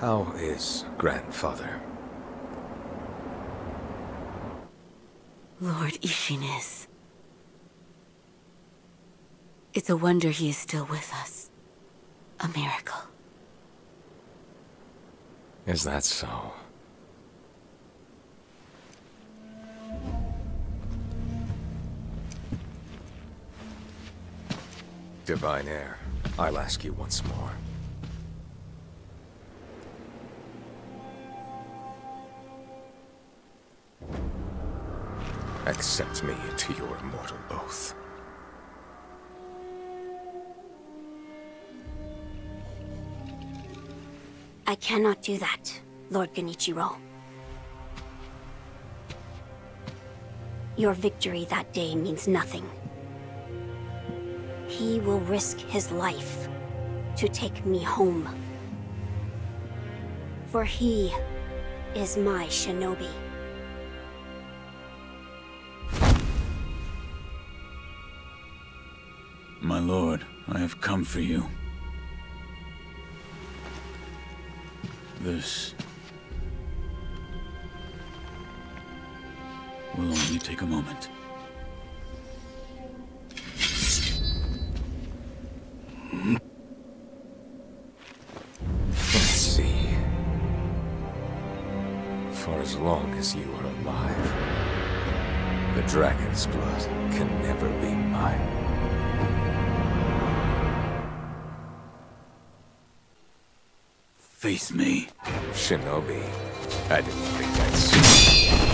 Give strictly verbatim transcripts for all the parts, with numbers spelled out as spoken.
How is grandfather? Lord Ishinis. It's a wonder he is still with us. A miracle. Is that so? Divine Heir, I'll ask you once more. Accept me into your immortal oath. I cannot do that, Lord Genichiro. Your victory that day means nothing. He will risk his life to take me home. For he is my shinobi. My lord, I have come for you. This will only take a moment. Let's see. For as long as you are alive, the dragon's blood can never be mine. Face me. Shinobi, I didn't think I'd see you.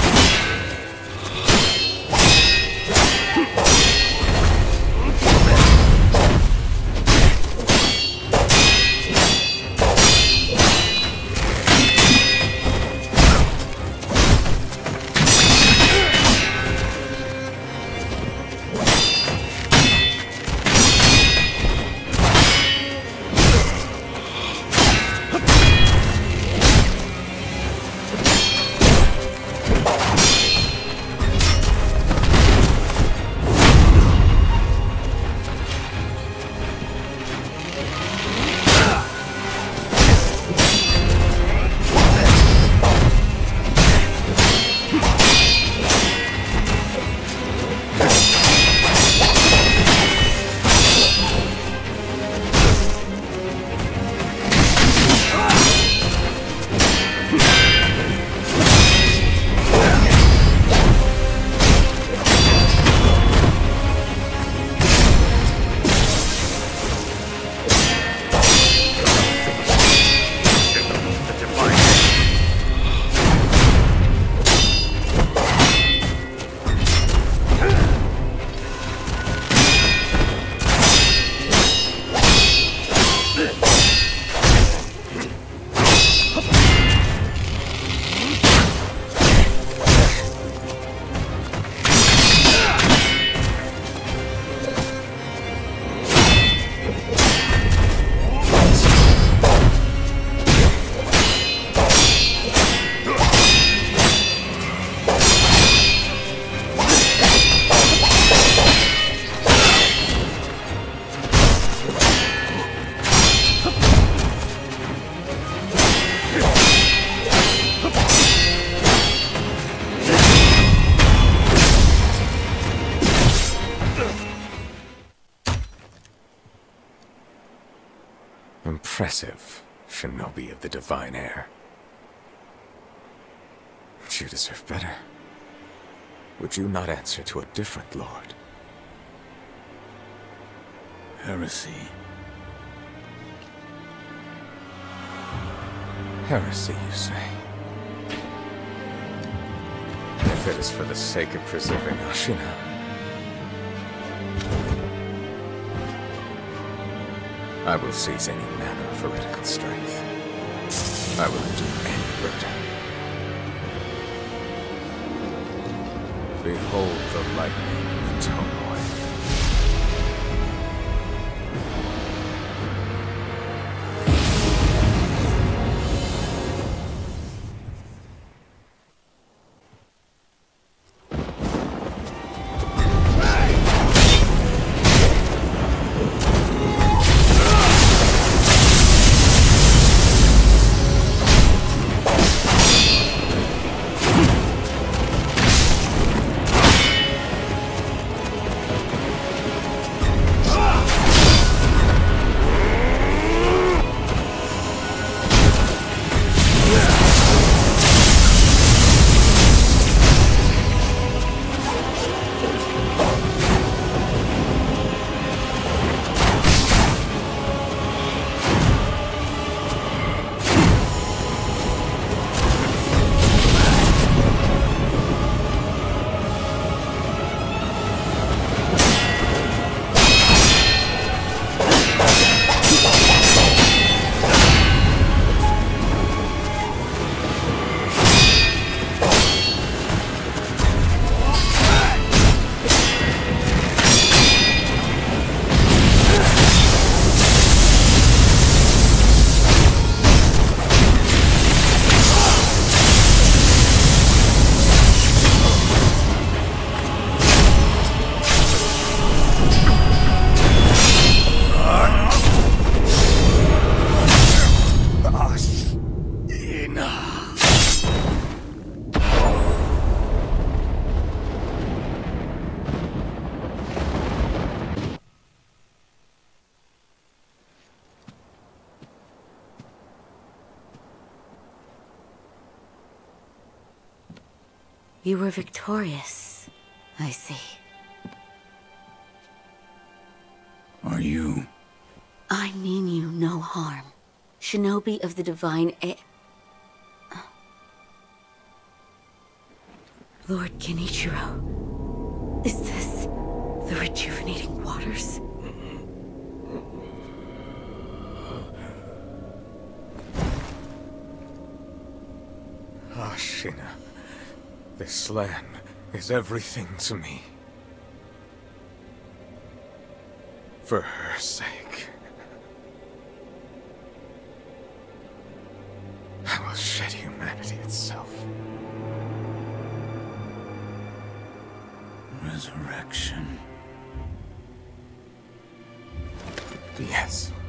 Impressive, Shinobi of the Divine Heir. But you deserve better. Would you not answer to a different lord? Heresy. Heresy, you say? If it is for the sake of preserving Ashina. I will seize any manner of heretical strength. I will endure any burden. Behold the lightning of Tomoe. You were victorious, I see. Are you? I mean you no harm. Shinobi of the Divine A... Lord Genichiro, is this the rejuvenating waters? Ashina, this land is everything to me. For her sake, I will shed humanity itself. Resurrection. Yes.